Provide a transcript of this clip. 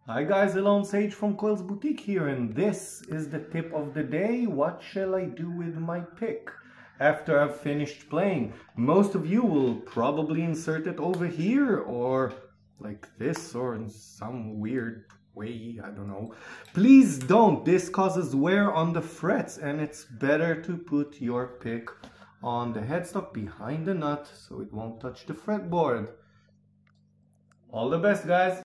Hi guys, Alone Sage from Coils Boutique here, and this is the tip of the day. What shall I do with my pick after I've finished playing? Most of you will probably insert it over here or like this or in some weird way, I don't know. Please don't, this causes wear on the frets and it's better to put your pick on the headstock behind the nut so it won't touch the fretboard. All the best, guys!